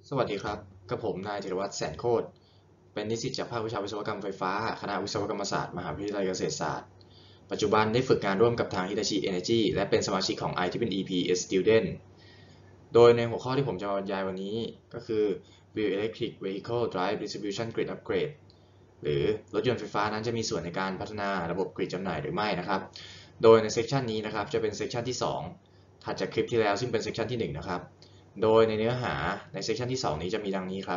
สวัสดีครับกับผมนายธีรวัฒน์แสนโคตรเป็นนิสิตจากภาควิชาวิศวกรรมไฟฟ้าคณะวิศวกรรมศาสตร์มหาวิทยาลัยเกษตรศาสตร์ปัจจุบันได้ฝึกงานร่วมกับทาง Hitachi Energy และเป็นสมาชิกของ IEEE PS Student โดยในหัวข้อที่ผมจะมาบรรยายวันนี้ก็คือ Will Electric Vehicle Drive Distribution Grid Upgrade หรือรถยนต์ไฟฟ้านั้นจะมีส่วนในการพัฒนาระบบกริดจำหน่ายหรือไม่นะครับโดยในเซสชันนี้นะครับจะเป็นเซสชันที่2ถัดจากคลิปที่แล้วซึ่งเป็นเซสชันที่1นะครับโดยในเนื้อหาในเซสชันที่2นี้จะมีดังนี้ครับ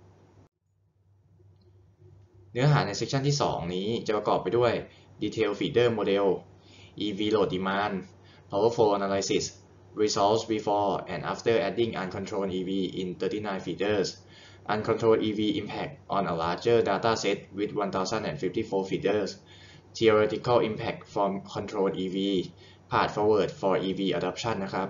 เนื้อหาในเซสชันที่2นี้จะประกอบไปด้วย Detail Feeder Model EV Load Demand Power Flow Analysis Results before and after adding uncontrolled EV in 39 feeders Uncontrolled EV impact on a larger data set with 1054 feeders Theoretical impact from controlled EV Path forward for EV adoption นะครับ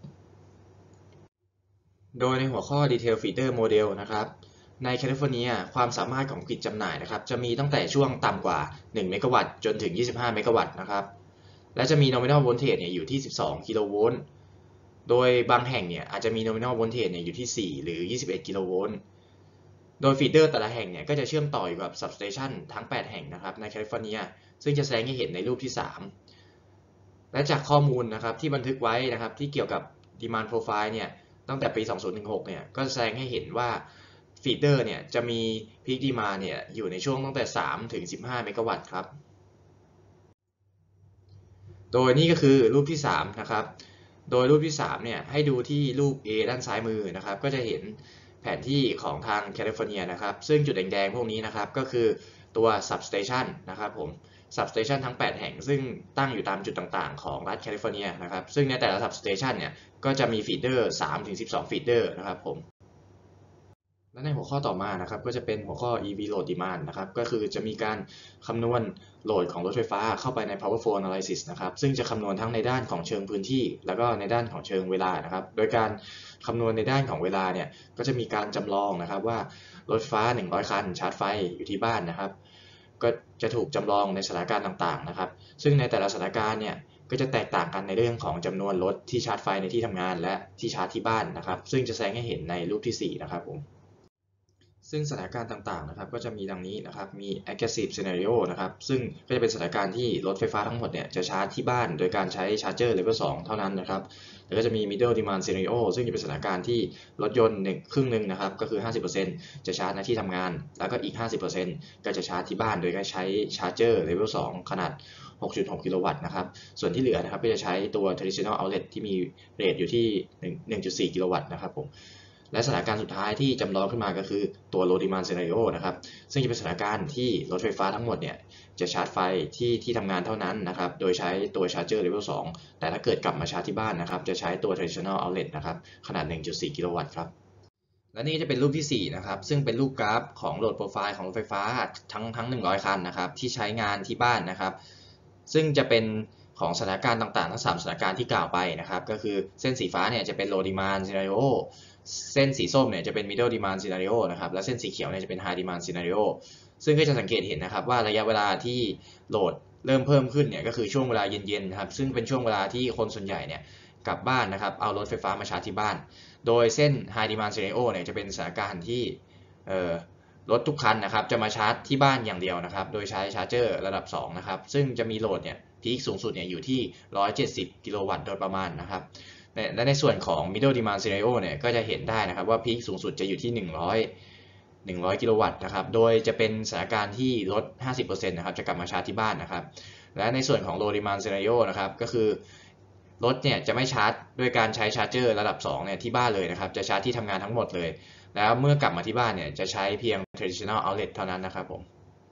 โดยในหัวข้อ Detail Feeder Model นะครับในแคลิฟอร์เนียความสามารถของกริดจำหน่ายนะครับจะมีตั้งแต่ช่วงต่ำกว่า1เมกะวัตต์จนถึง25เมกะวัตต์นะครับและจะมี Nominal Voltage เนี่ยอยู่ที่12กิโลโวลต์โดยบางแห่งเนี่ยอาจจะมี Nominal Voltage เนี่ยอยู่ที่4หรือ21กิโลโวลต์โดยฟีเดอร์แต่ละแห่งเนี่ยก็จะเชื่อมต่ออยู่กับ Substation ทั้ง8แห่งนะครับในแคลิฟอร์เนียซึ่งจะแสดงให้เห็นในรูปที่3และจากข้อมูลนะครับที่บันทึกไว้นะครับที่เกี่ยวกับ Demand Profile เนี่ยตั้งแต่ปี 2016 เนี่ยก็แสดงให้เห็นว่าฟีเดอร์เนี่ยจะมี Peak Demand เนี่ยอยู่ในช่วงตั้งแต่3ถึง15เมกะวัตต์ครับโดยนี่ก็คือรูปที่3นะครับโดยรูปที่3เนี่ยให้ดูที่รูป A ด้านซ้ายมือนะครับก็จะเห็นแผนที่ของทางแคลิฟอร์เนียนะครับซึ่งจุดแดงๆพวกนี้นะครับก็คือตัว Substation นะครับผม Substation ทั้ง8แห่งซึ่งตั้งอยู่ตามจุดต่างๆของรัฐแคลิฟอร์เนียนะครับซึ่งในแต่ละ Substation เนี่ยก็จะมีฟีเดอร์3-12ฟีเดอร์นะครับผมและในหัวข้อต่อมานะครับก็จะเป็นหัวข้อ EV Load Demand นะครับก็คือจะมีการคำนวณโหลดของรถไฟฟ้าเข้าไปใน Power Flow Analysis นะครับซึ่งจะคำนวณทั้งในด้านของเชิงพื้นที่แล้วก็ในด้านของเชิงเวลานะครับโดยการคำนวณในด้านของเวลาเนี่ยก็จะมีการจำลองนะครับว่ารถไฟฟ้า100คันชาร์จไฟอยู่ที่บ้านนะครับก็จะถูกจำลองในสถานการณ์ต่างๆนะครับซึ่งในแต่ละสถานการณ์เนี่ยก็จะแตกต่างกันในเรื่องของจำนวนรถที่ชาร์จไฟในที่ทำงานและที่ชาร์จที่บ้านนะครับซึ่งจะแสดงให้เห็นในรูปที่4นะครับผม ซึ่งสถานการณ์ต่างๆนะครับก็จะมีดังนี้นะครับมี aggressive scenario นะครับซึ่งก็จะเป็นสถานการณ์ที่รถไฟฟ้าทั้งหมดเนี่ยจะชาร์จที่บ้านโดยการใช้ชาร์จเจอร์ level 2เท่านั้นนะครับแล้วก็จะมี middle demand scenario ซึ่งจะเป็นสถานการณ์ที่รถยนต์ครึ่งหนึ่งนะครับก็คือ 50% จะชาร์จในที่ทำงานแล้วก็อีก 50% ก็จะชาร์จที่บ้านโดยการใช้ชาร์จเจอร์ level 2ขนาด 6.6 กิโลวัตต์นะครับส่วนที่เหลือนะครับก็จะใช้ตัว traditional outlet ที่มีเรทอยู่ที่ 1.4 กิโลวัตต์นะครับผมและสถานการณ์สุดท้ายที่จำลองขึ้นมาก็คือตัว low demand scenario นะครับซึ่งจะเป็นสถานการณ์ที่รถไฟฟ้าทั้งหมดเนี่ยจะชาร์จไฟที่ทำงานเท่านั้นนะครับโดยใช้ตัวชาร์จเจอร์ level 2แต่ถ้าเกิดกลับมาชาร์จที่บ้านนะครับจะใช้ตัว traditional outlet นะครับขนาด 1.4 กิโลวัตต์ครับและนี่จะเป็นรูปที่4นะครับซึ่งเป็นรูปกราฟของโหลดโปรไฟล์ของรถไฟฟ้าทั้ง100คันนะครับที่ใช้งานที่บ้านนะครับซึ่งจะเป็นของสถานการณ์ต่างๆทั้ง3สถานการณ์ที่กล่าวไปนะครับก็คือเส้นสีฟ้าเนี่ยจะเป็น low demand scenario เส้นสีส้มเนี่ยจะเป็น middle demand scenario นะครับและเส้นสีเขียวเนี่ยจะเป็น high demand scenario ซึ่งก็จะสังเกตเห็นนะครับว่าระยะเวลาที่โหลดเริ่มเพิ่มขึ้นเนี่ยก็คือช่วงเวลาเย็นๆนะครับซึ่งเป็นช่วงเวลาที่คนส่วนใหญ่เนี่ยกลับบ้านนะครับเอารถไฟฟ้ามาชาร์จที่บ้านโดยเส้น high demand scenario เนี่ยจะเป็นสถานการณ์ที่รถทุกคันนะครับจะมาชาร์จที่บ้านอย่างเดียวนะครับโดยใช้ชาร์จเจอร์ระดับ2นะครับซึ่งจะมีโหลดเนี่ยพีคสูงสุดเนี่ยอยู่ที่170กิโลวัตต์โดยประมาณนะครับและในส่วนของ middle demand scenario เนี่ยก็จะเห็นได้นะครับว่าพีคสูงสุดจะอยู่ที่100กิโลวัตต์นะครับโดยจะเป็นสถานการณ์ที่รถ 50% นะครับจะกลับมาชาร์จที่บ้านนะครับและในส่วนของ low demand scenario นะครับก็คือรถเนี่ยจะไม่ชาร์จด้วยการใช้ชาร์จเจอร์ระดับ2เนี่ยที่บ้านเลยนะครับจะชาร์จที่ทำงานทั้งหมดเลยแล้วเมื่อกลับมาที่บ้านเนี่ยจะใช้เพียง traditional outlet เท่านั้นนะครับผม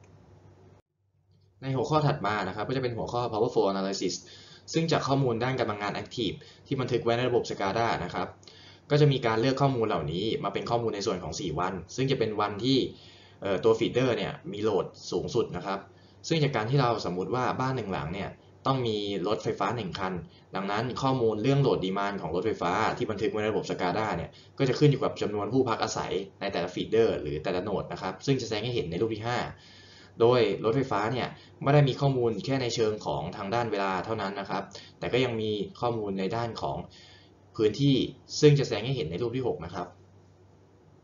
ในหัวข้อถัดมานะครับก็จะเป็นหัวข้อ power flow analysis ซึ่งจากข้อมูลด้านกำลังงาน active ที่บันทึกไว้ในระบบ SCADA นะครับก็จะมีการเลือกข้อมูลเหล่านี้มาเป็นข้อมูลในส่วนของ4วันซึ่งจะเป็นวันที่ตัวฟีดเดอร์เนี่ยมีโหลดสูงสุดนะครับซึ่งจากการที่เราสมมุติว่าบ้าน1หลังเนี่ยต้องมีรถไฟฟ้า1คันดังนั้นข้อมูลเรื่องโหลดดีมานด์ของรถไฟฟ้าที่บันทึกไว้ในระบบ SCADA เนี่ยก็จะขึ้นอยู่กับจำนวนผู้พักอาศัยในแต่ละฟีดเดอร์หรือแต่ละโหนดนะครับซึ่งจะแสดงให้เห็นในรูปที่5โดยรถไฟฟ้าเนี่ยไม่ได้มีข้อมูลแค่ในเชิงของทางด้านเวลาเท่านั้นนะครับแต่ก็ยังมีข้อมูลในด้านของพื้นที่ซึ่งจะแสดงให้เห็นในรูปที่6นะครับ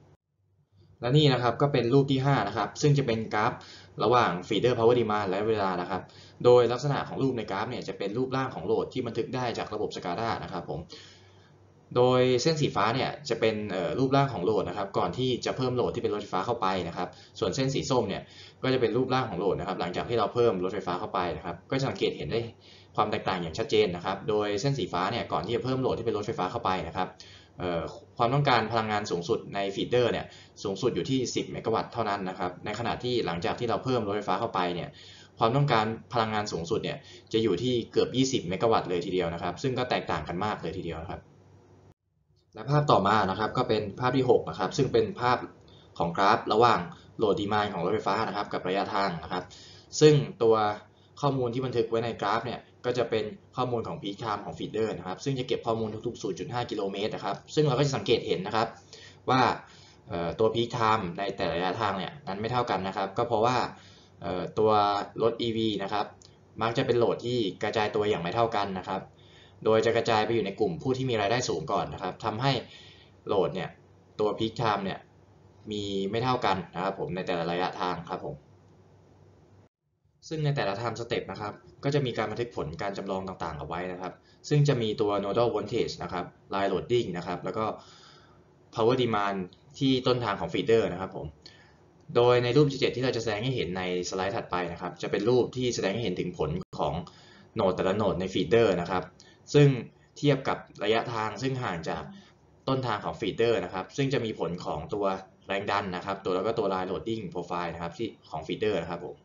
และนี่นะครับก็เป็นรูปที่5นะครับซึ่งจะเป็นกราฟระหว่าง feeder power demand และเวลานะครับโดยลักษณะของรูปในกราฟเนี่ยจะเป็นรูปร่างของโหลดที่บันทึกได้จากระบบ SCADA นะครับผมโดยเส้นสีฟ้าเนี่ยจะเป็นรูปร่างของโหลดนะครับก่อนที่จะเพิ่มโหลดที่เป็นรถไฟฟ้าเข้าไปนะครับส่วนเส้นสีส้มเนี่ยก็จะเป็นรูปร่างของโหลดนะครับหลังจากที่เราเพิ่มรถไฟฟ้าเข้าไปนะครับก็จะสังเกตเห็นได้ความแตกต่างอย่างชัดเจนนะครับโดยเส้นสีฟ้าเนี่ยก่อนที่จะเพิ่มโหลดที่เป็นรถไฟฟ้าเข้าไปนะครับความต้องการพลังงานสูงสุดในฟีดเดอร์เนี่ยสูงสุดอยู่ที่10เมกะวัตต์เท่านั้นนะครับในขณะที่หลังจากที่เราเพิ่มรถไฟฟ้าเข้าไปเนี่ยความต้องการพลังงานสูงสุดเนี่ยจะอยู่ที่เกือบ20เมกะวัตต์เลยทีเดียวนะครับซึ่งก็แตกต่างกันมากเลยทีเดียวนะครับและภาพต่อมานะครับก็เป็นภาพที่6นะครับซึ่งเป็นภาพของกราฟระหว่างโหลดดีมานด์ของรถไฟฟ้านะครับกับระยะทางนะครับซึ่งตัวข้อมูลที่บันทึกไว้ในกราฟเนี่ยก็จะเป็นข้อมูลของ peak time ของฟีดเดอร์นะครับซึ่งจะเก็บข้อมูลทุกๆ 0.5 กิโลเมตรนะครับซึ่งเราก็จะสังเกตเห็นนะครับว่าตัว peak time ในแต่ละระยะทางเนี่ยนั้นไม่เท่ากันนะครับก็เพราะว่าตัวรถ EV นะครับมักจะเป็นโหลดที่กระจายตัวอย่างไม่เท่ากันนะครับโดยจะกระจายไปอยู่ในกลุ่มผู้ที่มีรายได้สูงก่อนนะครับทำให้โหลดเนี่ยตัว peak time เนี่ยมีไม่เท่ากันนะครับผมในแต่ละระยะทางครับผมซึ่งในแต่ละ time step นะครับก็จะมีการบันทึกผลการจำลองต่างๆเอาไว้นะครับซึ่งจะมีตัว nodal voltage นะครับ line loading นะครับแล้วก็ power demand ที่ต้นทางของ feeder นะครับผมโดยในรูปที่7ที่เราจะแสดงให้เห็นในสไลด์ถัดไปนะครับจะเป็นรูปที่แสดงให้เห็นถึงผลของโหนดแต่ละโหนดใน feeder นะครับซึ่งเทียบกับระยะทางซึ่งห่างจากต้นทางของ feeder นะครับซึ่งจะมีผลของตัวแรงดันนะครับตัวแล้วก็ตัว line loading profile นะครับที่ของ feeder นะครับผม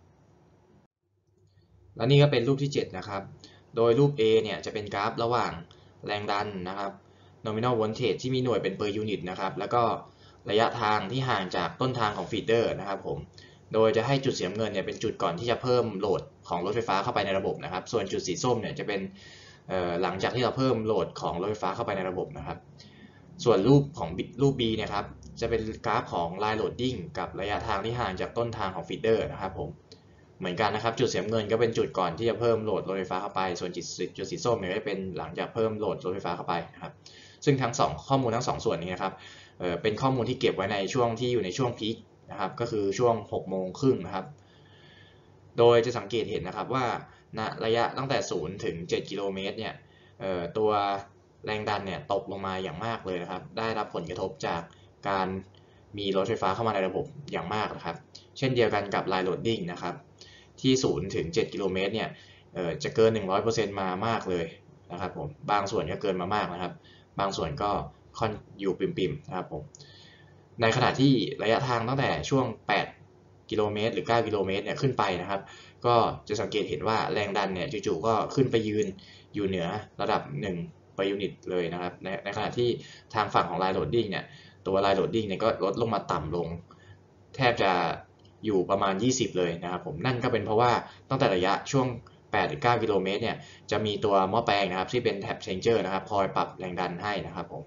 และนี่ก็เป็นรูปที่7นะครับโดยรูป A เนี่ยจะเป็นกราฟระหว่างแรงดันนะครับ nominal voltage ที่มีหน่วยเป็น per unit นะครับแล้วก็ระยะทางที่ห่างจากต้นทางของฟีดเดอร์นะครับผมโดยจะให้จุดสีน้ำเงินเนี่ยเป็นจุดก่อนที่จะเพิ่มโหลดของรถไฟฟ้าเข้าไปในระบบนะครับส่วนจุดสีส้มเนี่ยจะเป็นหลังจากที่เราเพิ่มโหลดของรถไฟฟ้าเข้าไปในระบบนะครับส่วนรูปของรูป B เนี่ยครับจะเป็นกราฟของ line loading กับระยะทางที่ห่างจากต้นทางของฟีดเดอร์นะครับผม เหมือนกันนะครับจุดสีน้ำเงินก็เป็นจุดก่อนที่จะเพิ่มโหลดรถไฟฟ้าเข้าไปส่วนจุดสีส้มเนี่ยก็จะเป็นหลังจากเพิ่มโหลดรถไฟฟ้าเข้าไปนะครับซึ่งทั้ง2ข้อมูลทั้ง2ส่วนนี้นะครับเป็นข้อมูลที่เก็บไว้ในช่วงที่อยู่ในช่วงพีคนะครับก็คือช่วง6โมงครึ่งนะครับโดยจะสังเกตเห็นนะครับว่าณระยะตั้งแต่0ถึง7กิโลเมตรเนี่ยตัวแรงดันเนี่ยตกลงมาอย่างมากเลยนะครับได้รับผลกระทบจากการมีรถไฟฟ้าเข้ามาในระบบอย่างมากนะครับเช่นเดียวกันกับ line loading นะครับที่0ถึง7กิโลเมตรเนี่ยจะเกิน 100% มามากเลยนะครับผมบางส่วนก็เกินมามากนะครับบางส่วนก็ค่อนอยู่ปิ่มๆนะครับผมในขณะที่ระยะทางตั้งแต่ช่วง8กิโลเมตรหรือ9กิโลเมตรเนี่ยขึ้นไปนะครับก็จะสังเกตเห็นว่าแรงดันเนี่ยจู่ๆก็ขึ้นไปยืนอยู่เหนือระดับ1 per unit เลยนะครับในขณะที่ทางฝั่งของ line loading เนี่ยตัว line loading เนี่ยก็ลดลงมาต่ำลงแทบจะอยู่ประมาณ20เลยนะครับผมนั่นก็เป็นเพราะว่าตั้งแต่ระยะช่วง8หรือ9กิโลเมตรเนี่ยจะมีตัวหม้อแปลงนะครับที่เป็น tap changer นะครับคอยปรับแรงดันให้นะครับผม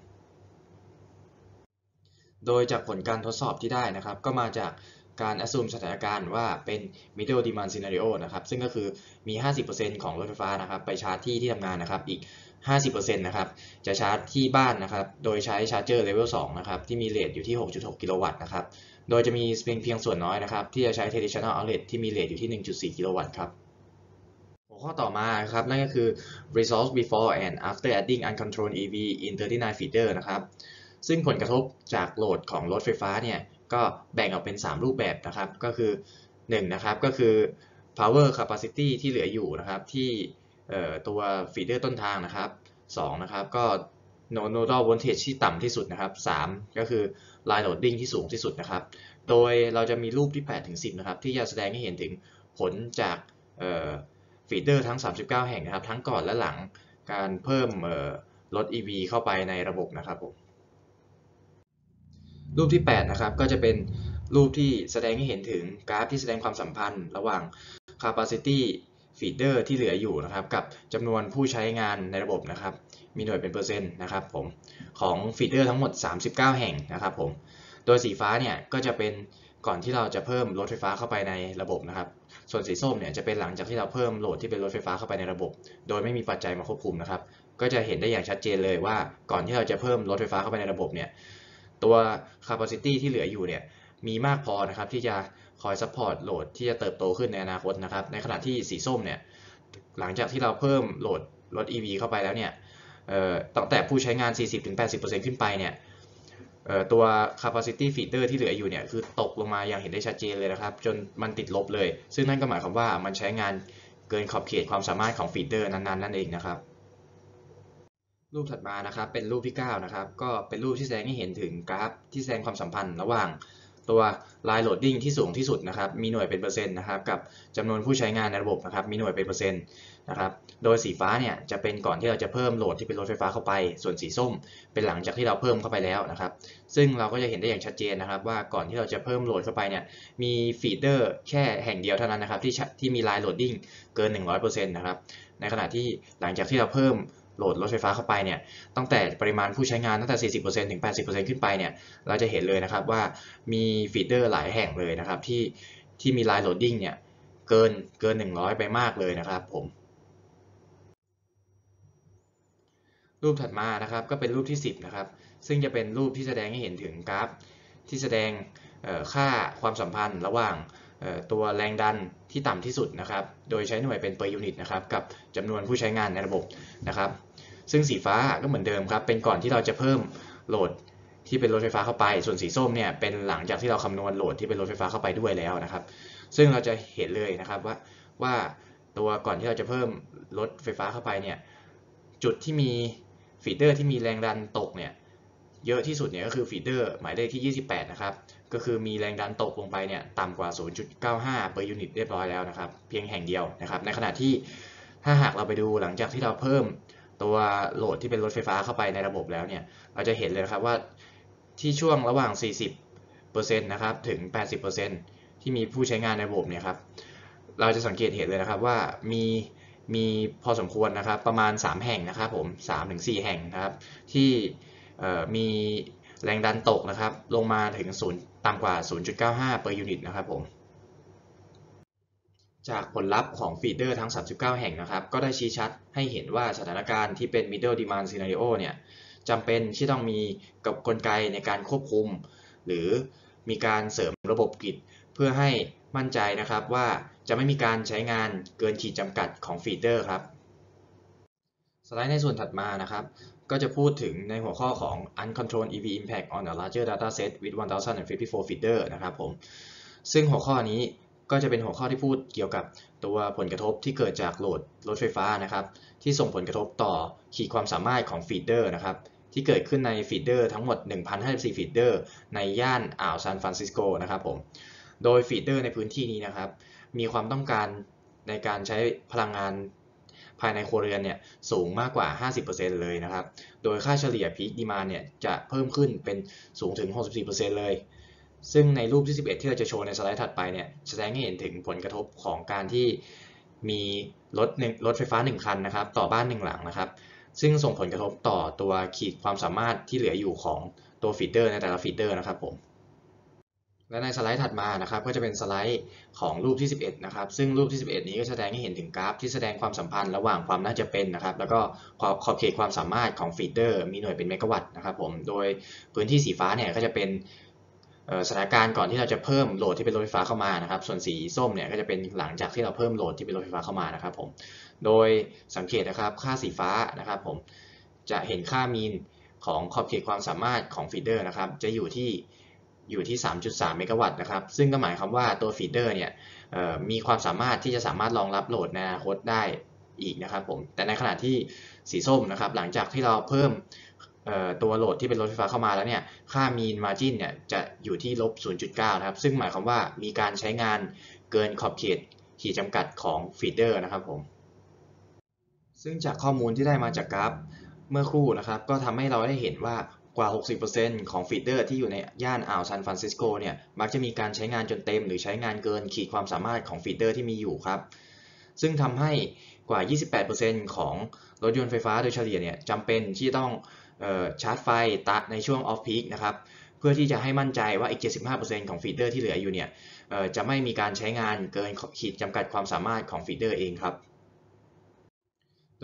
โดยจากผลการทดสอบที่ได้นะครับก็มาจากการ assume สถานการณ์ว่าเป็น middle demand scenario นะครับซึ่งก็คือมี 50% ของรถไฟฟ้านะครับไปชาร์จที่ทำงานนะครับอีก 50% นะครับจะชาร์จที่บ้านนะครับโดยใช้ชาร์จเจอร์ level 2นะครับที่มีเรทอยู่ที่ 6.6 กิโลวัตต์นะครับโดยจะมีเพียงส่วนน้อยนะครับที่จะใช้ traditional outlet ที่มีเรทอยู่ที่ 1.4 กิโลวัตต์ครับหัวข้อต่อมาครับนั่นก็คือ results before and after adding uncontrolled EV in 39 feeder นะครับซึ่งผลกระทบจากโหลดของรถไฟฟ้าเนี่ยก็แบ่งออกเป็น3รูปแบบนะครับก็คือ1นะครับก็คือ power capacity ที่เหลืออยู่นะครับที่ตัว feeder ต้นทางนะครับ2นะครับก็ nodal voltage ที่ต่ำที่สุดนะครับ3ก็คือ line loading ที่สูงที่สุดนะครับโดยเราจะมีรูปที่8ถึง10นะครับที่จะแสดงให้เห็นถึงผลจากฟีดเดอร์ทั้ง39แห่งนะครับทั้งก่อนและหลังการเพิ่มรถ EV เข้าไปในระบบนะครับผมรูปที่8นะครับก็จะเป็นรูปที่แสดงให้เห็นถึงกราฟที่แสดงความสัมพันธ์ระหว่าง capacity feeder ที่เหลืออยู่นะครับกับจำนวนผู้ใช้งานในระบบนะครับมีหน่วยเป็นเปอร์เซ็นต์นะครับผมของฟีดเดอร์ทั้งหมด39แห่งนะครับผมโดยสีฟ้าเนี่ยก็จะเป็นก่อนที่เราจะเพิ่มรถไฟฟ้าเข้าไปในระบบนะครับส่วนสีส้มเนี่ยจะเป็นหลังจากที่เราเพิ่มโหลดที่เป็นรถไฟฟ้าเข้าไปในระบบโดยไม่มีปัจจัยมาควบคุมนะครับก็จะเห็นได้อย่างชัดเจนเลยว่าก่อนที่เราจะเพิ่มรถไฟฟ้าเข้าไปในระบบเนี่ยตัว capacity ที่เหลืออยู่เนี่ยมีมากพอนะครับที่จะคอย support โหลดที่จะเติบโตขึ้นในอนาคตนะครับในขณะที่สีส้มเนี่ยหลังจากที่เราเพิ่มโหลดรถ EV เข้าไปแล้วเนี่ยตั้งแต่ผู้ใช้งาน 40-80% ขึ้นไปเนี่ยตัว capacity feeder ที่เหลืออยู่เนี่ยคือตกลงมาอย่างเห็นได้ชัดเจนเลยนะครับจนมันติดลบเลยซึ่งนั่นก็หมายความว่ามันใช้งานเกินขอบเขตความสามารถของฟีเดอร์นั้นๆนั่นเองนะครับรูปถัดมานะครับเป็นรูปที่9นะครับก็เป็นรูปที่แสดงให้เห็นถึงกราฟที่แสดงความสัมพันธ์ระหว่างตัว line loading ที่สูงที่สุดนะครับมีหน่วยเป็นเปอร์เซ็นต์นะครับกับจำนวนผู้ใช้งานในระบบนะครับมีหน่วยเป็นเปอร์เซ็นต์นะครับโดยสีฟ้าเนี่ยจะเป็นก่อนที่เราจะเพิ่มโหลดที่เป็นรถไฟฟ้าเข้าไปส่วนสีส้มเป็นหลังจากที่เราเพิ่มเข้าไปแล้วนะครับซึ่งเราก็จะเห็นได้อย่างชัดเจนนะครับว่าก่อนที่เราจะเพิ่มโหลดเข้าไปเนี่ยมีฟีเดอร์แค่แห่งเดียวเท่านั้นนะครับที่มี line loading เกิน 100% นะครับในขณะที่หลังจากที่เราเพิ่มโหลดรถไฟฟ้าเข้าไปเนี่ยตั้งแต่ปริมาณผู้ใช้งานตั้งแต่ 40% ถึง 80% ขึ้นไปเนี่ยเราจะเห็นเลยนะครับว่ามีฟีเดอร์หลายแห่งเลยนะครับที่มี line loading เนี่ยเกิน100ไปมากเลยนะครับผมรูปถัดมานะครับก็เป็นรูปที่10นะครับซึ่งจะเป็นรูปที่แสดงให้เห็นถึงกราฟที่แสดงค่าความสัมพันธ์ระหว่างตัวแรงดันที่ต่ำที่สุดนะครับโดยใช้หน่วยเป็น per unit นะครับกับจำนวนผู้ใช้งานในระบบนะครับซึ่งสีฟ้าก็เหมือนเดิมครับเป็นก่อนที่เราจะเพิ่มโหลดที่เป็นรถไฟฟ้าเข้าไปส่วนสีส้มเนี่ยเป็นหลังจากที่เราคำนวณโหลดที่เป็นรถไฟฟ้าเข้าไปด้วยแล้วนะครับซึ่งเราจะเห็นเลยนะครับว่าตัวก่อนที่เราจะเพิ่มรถไฟฟ้าเข้าไปเนี่ยจุดที่มีฟีเดอร์ที่มีแรงดันตกเนี่ยเยอะที่สุดเนี่ยก็คือฟีเดอร์หมายเลขที่28นะครับก็คือมีแรงดันตกลงไปเนี่ยต่ำกว่า 0.95 per unit เรียบร้อยแล้วนะครับเพียงแห่งเดียวนะครับในขณะที่ถ้าหากเราไปดูหลังจากที่เราเพิ่มตัวโหลดที่เป็นรถไฟฟ้าเข้าไปในระบบแล้วเนี่ยเราจะเห็นเลยนะครับว่าที่ช่วงระหว่าง 40% นะครับถึง 80% ที่มีผู้ใช้งานในระบบเนี่ยครับเราจะสังเกตเห็นเลยนะครับว่ามีพอสมควรนะครับประมาณ3แห่งนะครับผม 3-4 แห่งนะครับที่มีแรงดันตกนะครับลงมาถึงต่ำกว่า 0.95 per unit นะครับผมจากผลลัพธ์ของฟีเดอร์ทั้ง 39 แห่งนะครับก็ได้ชี้ชัดให้เห็นว่าสถานการณ์ที่เป็น middle demand scenario เนี่ยจำเป็นที่ต้องมีกลไกในการควบคุมหรือมีการเสริมระบบกริดเพื่อให้มั่นใจนะครับว่าจะไม่มีการใช้งานเกินขีดจำกัดของฟีเดอร์ครับสไลด์ในส่วนถัดมานะครับก็จะพูดถึงในหัวข้อของ uncontrolled EV impact on a larger data set with 1054 feeder นะครับผมซึ่งหัวข้อนี้ก็จะเป็นหัวข้อที่พูดเกี่ยวกับตัวผลกระทบที่เกิดจากโหลดรถไฟฟ้านะครับที่ส่งผลกระทบต่อขีดความสามารถของฟีเดอร์นะครับที่เกิดขึ้นในฟีเดอร์ทั้งหมด 1,054 ฟีเดอร์ในย่านอ่าวซานฟรานซิสโกนะครับผมโดยฟีเดอร์ในพื้นที่นี้นะครับมีความต้องการในการใช้พลังงานภายในครัวเรือนเนี่ยสูงมากกว่า 50% เลยนะครับโดยค่าเฉลี่ย Peak Demand เนี่ยจะเพิ่มขึ้นเป็นสูงถึง 64% เลยซึ่งในรูปที่11ที่เราจะโชว์ในสไลด์ถัดไปเนี่ยแสดงให้เห็นถึงผลกระทบของการที่มีรถไฟฟ้า1คันนะครับต่อบ้าน1หลังนะครับซึ่งส่งผลกระทบต่อตัวขีดความสามารถที่เหลืออยู่ของตัวฟีเดอร์ในแต่ละฟีเดอร์นะครับผมและในสไลด์ถัดมานะครับก็จะเป็นสไลด์ของรูปที่11นะครับซึ่งรูปที่11นี้ก็แสดงให้เห็นถึงกราฟที่แสดงความสัมพันธ์ระหว่างความน่าจะเป็นนะครับแล้วก็ขอบเขตความสามารถของฟีเดอร์มีหน่วยเป็นเมกะวัตต์นะครับผมโดยพื้นที่สีฟ้าเนี่ยก็จะเป็นสถานการณ์ก่อนที่เราจะเพิ่มโหลดที่เป็นรถไฟฟ้าเข้ามานะครับส่วนสีส้มเนี่ยก็จะเป็นหลังจากที่เราเพิ่มโหลดที่เป็นรถไฟฟ้าเข้ามานะครับผมโดยสังเกตนะครับค่าสีฟ้านะครับผมจะเห็นค่ามีนของขอบเขตความสามารถของฟีเดอร์นะครับจะอยู่ที่ 3.3 เมกะวัตต์นะครับซึ่งก็หมายความว่าตัวฟีเดอร์เนี่ยมีความสามารถที่จะสามารถรองรับโหลดในอนาคตได้อีกนะครับผมแต่ในขณะที่สีส้มนะครับหลังจากที่เราเพิ่มตัวโหลดที่เป็นรถไฟฟ้าเข้ามาแล้วเนี่ยค่า mean margin เนี่ยจะอยู่ที่ลบ 0.9 นะครับซึ่งหมายความว่ามีการใช้งานเกินขอบเขตขีดจำกัดของฟีเดอร์นะครับผมซึ่งจากข้อมูลที่ได้มาจากกราฟเมื่อครู่นะครับก็ทำให้เราได้เห็นว่ากว่า 60% ของฟีเดอร์ที่อยู่ในย่านอ่าวซานฟรานซิสโกเนี่ยมักจะมีการใช้งานจนเต็มหรือใช้งานเกินขีดความสามารถของฟีเดอร์ที่มีอยู่ครับซึ่งทำให้กว่า 28% ของรถยนต์ไฟฟ้าโดยเฉลี่ยเนี่ยจำเป็นที่ต้องชาร์จไฟในช่วงออฟพีคนะครับเพื่อที่จะให้มั่นใจว่าอีก 75% ของฟีเดอร์ที่เหลืออยู่เนี่ยจะไม่มีการใช้งานเกินขีดจำกัดความสามารถของฟีเดอร์เองครับโด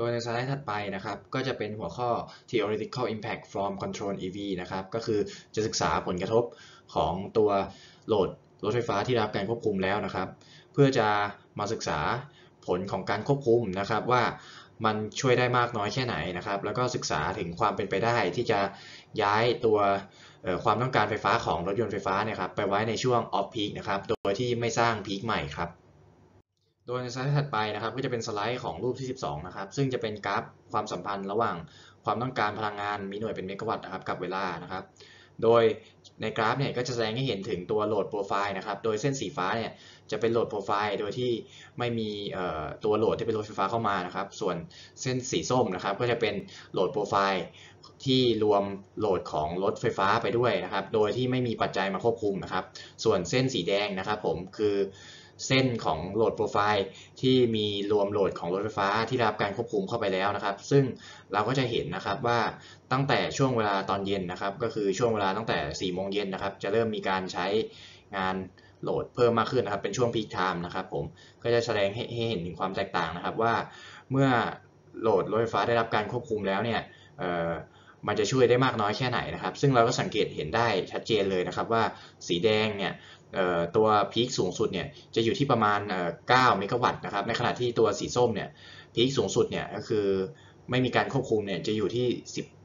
ดยในสไลด์ถัดไปนะครับก็จะเป็นหัวข้อ theoretical impact from control EV นะครับก็คือจะศึกษาผลกระทบของตัวโหลดรถไฟฟ้าที่รับการควบคุมแล้วนะครับเพื่อจะมาศึกษาผลของการควบคุมนะครับว่ามันช่วยได้มากน้อยแค่ไหนนะครับแล้วก็ศึกษาถึงความเป็นไปได้ที่จะย้ายตัวความต้องการไฟฟ้าของรถยนต์ไฟฟ้าเนี่ยครับไปไว้ในช่วง off peak นะครับโดยที่ไม่สร้างพีคใหม่ครับโดยในสไลด์ถัดไปนะครับก็จะเป็นสไลด์ของรูปที่12นะครับซึ่งจะเป็นกราฟความสัมพันธ์ระหว่างความต้องการพลังงานมีหน่วยเป็นเมกะวัตต์นะครับกับเวลานะครับโดยในกราฟเนี่ยก็จะแสดงให้เห็นถึงตัวโหลดโปรไฟล์นะครับโดยเส้นสีฟ้าเนี่ยจะเป็นโหลดโปรไฟล์โดยที่ไม่มีตัวโหลดที่เป็นรถไฟฟ้าเข้ามานะครับส่วนเส้นสีส้มนะครับก็จะเป็นโหลดโปรไฟล์ที่รวมโหลดของรถไฟฟ้าไปด้วยนะครับโดยที่ไม่มีปัจจัยมาควบคุมนะครับส่วนเส้นสีแดงนะครับผมคือเส้นของโหลดโปรไฟล์ที่มีรวมโหลดของรถไฟฟ้าที่ได้รับการควบคุมเข้าไปแล้วนะครับซึ่งเราก็จะเห็นนะครับว่าตั้งแต่ช่วงเวลาตอนเย็นนะครับก็คือช่วงเวลาตั้งแต่4 โมงเย็นนะครับจะเริ่มมีการใช้งานโหลดเพิ่มมากขึ้นนะครับเป็นช่วงพีคไทม์นะครับผมก็จะแสดงให้เห็นถึงความแตกต่างนะครับว่าเมื่อโหลดรถไฟฟ้าได้รับการควบคุมแล้วเนี่ยมันจะช่วยได้มากน้อยแค่ไหนนะครับซึ่งเราก็สังเกตเห็นได้ชัดเจนเลยนะครับว่าสีแดงเนี่ยตัวพีคสูงสุดเนี่ยจะอยู่ที่ประมาณ9 เมกะวัตต์นะครับในขณะที่ตัวสีส้มเนี่ยพีคสูงสุดเนี่ยก็คือไม่มีการควบคุมเนี่ยจะอยู่ที่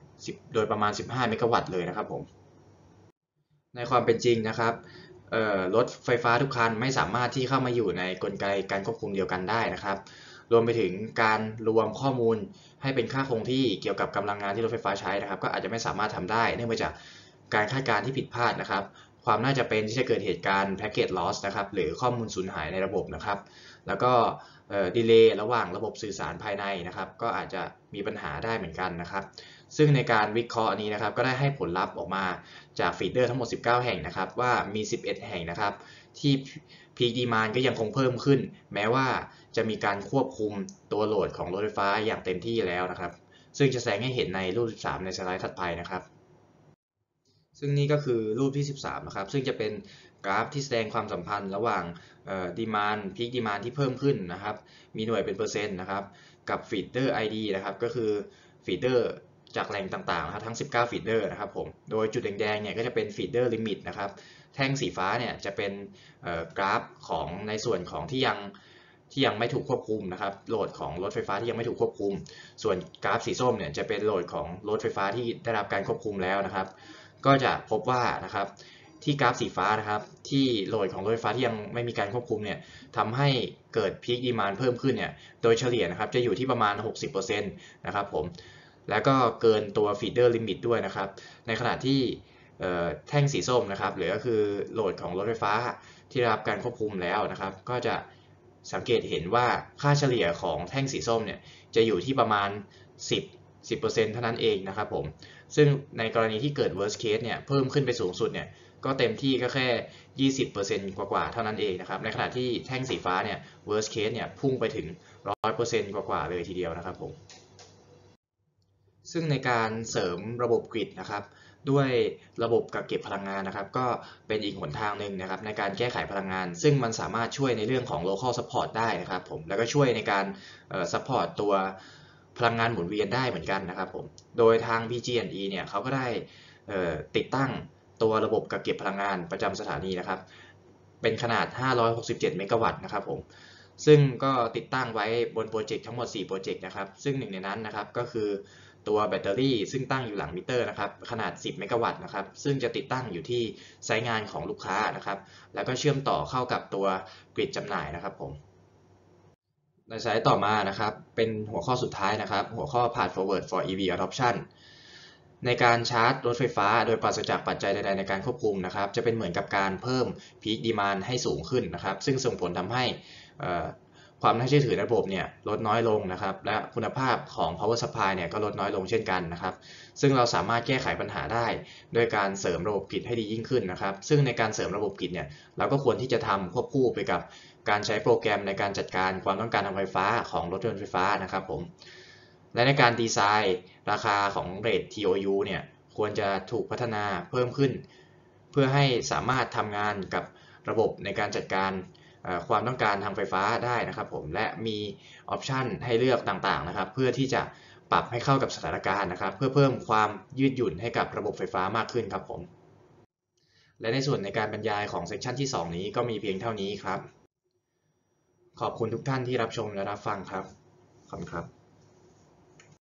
10โดยประมาณ15 เมกะวัตต์เลยนะครับผมในความเป็นจริงนะครับรถไฟฟ้าทุกคันไม่สามารถที่เข้ามาอยู่ในกลไกการควบคุมเดียวกันได้นะครับรวมไปถึงการรวมข้อมูลให้เป็นค่าคงที่เกี่ยวกับกำลังงานที่รถไฟฟ้าใช้นะครับก็อาจจะไม่สามารถทำได้เนื่องมาจากการคาดการณ์ที่ผิดพลาดนะครับความน่าจะเป็นที่จะเกิดเหตุการณ์ packet loss นะครับหรือข้อมูลสูญหายในระบบนะครับแล้วก็ดีเลย์ระหว่างระบบสื่อสารภายในนะครับก็อาจจะมีปัญหาได้เหมือนกันนะครับซึ่งในการวิเคราะห์นี้นะครับก็ได้ให้ผลลัพธ์ออกมาจากฟีดเดอร์ทั้งหมด19 แห่งนะครับว่ามี11 แห่งนะครับที่ Peak Demand ก็ยังคงเพิ่มขึ้นแม้ว่าจะมีการควบคุมตัวโหลดของรถไฟฟ้าอย่างเต็มที่แล้วนะครับซึ่งจะแสดงให้เห็นในรูป13ในสไลด์ถัดไปนะครับซึ่งนี่ก็คือรูปที่13นะครับซึ่งจะเป็นกราฟที่แสดงความสัมพันธ์ระหว่างdemand peak demand ที่เพิ่มขึ้นนะครับมีหน่วยเป็นเปอร์เซ็นต์นะครับกับ feeder ID นะครับก็คือ feeder จากแหล่งต่างๆนะครับทั้ง19 feeder นะครับผมโดยจุดแดงๆเนี่ยก็จะเป็น feeder limit นะครับแท่งสีฟ้าเนี่ยจะเป็นกราฟของในส่วนของที่ยังไม่ถูกควบคุมนะครับโหลดของรถไฟฟ้าที่ยังไม่ถูกควบคุมส่วนกราฟสีส้มเนี่ยจะเป็นโหลดของรถไฟฟ้าที่ได้รับการควบคุมแล้วนะครับก็จะพบว่านะครับที่กราฟสีฟ้านะครับที่โหลดของรถไฟฟ้าที่ยังไม่มีการควบคุมเนี่ยทำให้เกิดพีคดีมานด์เพิ่มขึ้นเนี่ยโดยเฉลี่ยนะครับจะอยู่ที่ประมาณ 60% นะครับผมแล้วก็เกินตัวฟีดเดอร์ลิมิตด้วยนะครับในขณะที่แท่งสีส้มนะครับหรือก็คือโหลดของรถไฟฟ้าที่ได้รับการควบคุมแล้วนะครับก็จะสังเกตเห็นว่าค่าเฉลี่ยของแท่งสีส้มเนี่ยจะอยู่ที่ประมาณ10% เท่านั้นเองนะครับผมซึ่งในกรณีที่เกิด worst case เนี่ยเพิ่มขึ้นไปสูงสุดเนี่ยก็เต็มที่ก็แค่ 20% กว่าๆเท่านั้นเองนะครับในขณะที่แท่งสีฟ้าเนี่ย worst case เนี่ยพุ่งไปถึง 100% กว่าๆเลยทีเดียวนะครับผมซึ่งในการเสริมระบบกริดนะครับด้วยระบบกักเก็บพลังงานนะครับก็เป็นอีกหนทางหนึ่งนะครับในการแก้ไขพลังงานซึ่งมันสามารถช่วยในเรื่องของ local support ได้นะครับผมแล้วก็ช่วยในการsupport ตัวพลังงานหมุนเวียนได้เหมือนกันนะครับผมโดยทาง PG&E เนี่ยเขาก็ได้ติดตั้งตัวระบบกักเก็บพลังงานประจำสถานีนะครับเป็นขนาด567 เมกะวัตต์นะครับผมซึ่งก็ติดตั้งไว้บนโปรเจกต์ทั้งหมด4 โปรเจกต์นะครับซึ่งหนึ่งในนั้นนะครับก็คือตัวแบตเตอรี่ซึ่งตั้งอยู่หลังมิเตอร์นะครับขนาด10 เมกะวัตต์นะครับซึ่งจะติดตั้งอยู่ที่ไซต์งานของลูกค้านะครับแล้วก็เชื่อมต่อเข้ากับตัวกริดจำหน่ายนะครับผมในสไลด์ต่อมานะครับเป็นหัวข้อสุดท้ายนะครับหัวข้อ Path Forward for EV Adoption ในการชาร์จรถไฟฟ้าโดยปราศจากปัจจัยใดๆในการควบคุมนะครับจะเป็นเหมือนกับการเพิ่ม Peak Demand ให้สูงขึ้นนะครับซึ่งส่งผลทำให้ความน่าเชื่อถือในระบบเนี่ยลดน้อยลงนะครับและคุณภาพของ power supply เนี่ยก็ลดน้อยลงเช่นกันนะครับซึ่งเราสามารถแก้ไขปัญหาได้โดยการเสริมระบบกริดให้ดียิ่งขึ้นนะครับซึ่งในการเสริมระบบกริดเนี่ยเราก็ควรที่จะทำควบคู่ไปกับการใช้โปรแกรมในการจัดการความต้องการทางไฟฟ้าของรถยนต์ไฟฟ้านะครับผมและในการดีไซน์ราคาของเรท TOU เนี่ยควรจะถูกพัฒนาเพิ่มขึ้นเพื่อให้สามารถทำงานกับระบบในการจัดการความต้องการทางไฟฟ้าได้นะครับผมและมีออปชันให้เลือกต่างๆนะครับเพื่อที่จะปรับให้เข้ากับสถานการณ์นะครับเพื่อเพิ่มความยืดหยุ่นให้กับระบบไฟฟ้ามากขึ้นครับผมและในส่วนในการบรรยายของเซสชันที่2นี้ก็มีเพียงเท่านี้ครับขอบคุณทุกท่านที่รับชมและรับฟังครับขอบคุณครับ